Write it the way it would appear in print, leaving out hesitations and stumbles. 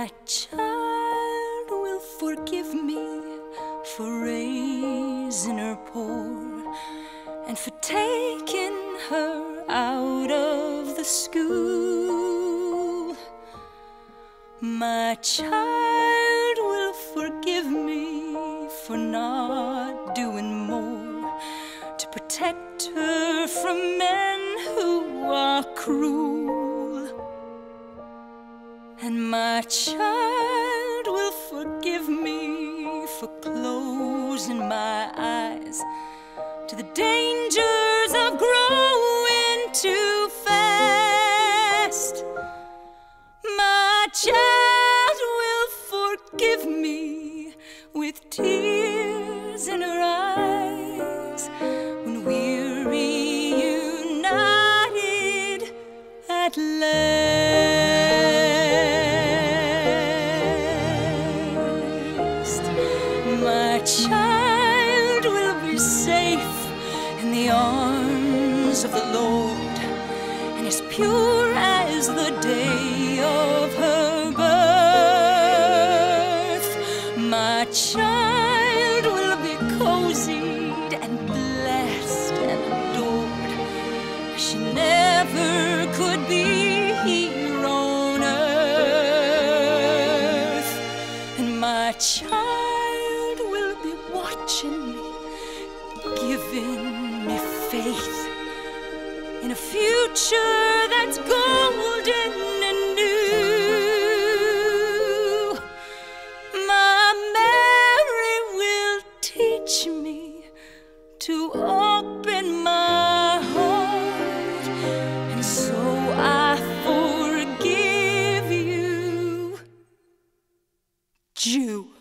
My child will forgive me for raising her poor and for taking her out of the school. My child will forgive me for not doing more to protect her from men who are cruel. And my child will forgive me for closing my eyes to the dangers of growing too fast. My child will forgive me with tears in her eyes when we're reunited at last. My child will be safe in the arms of the Lord and as pure as the day of her birth. My child will be cozied and blessed and adored as she never could be here on earth. And my child will be watching me, giving me faith in a future that's golden and new. My Mary will teach me to open my heart, and so I forgive you, Jew.